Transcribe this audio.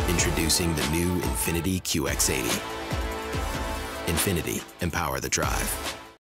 Introducing the new Infiniti QX80. Infiniti, empower the drive.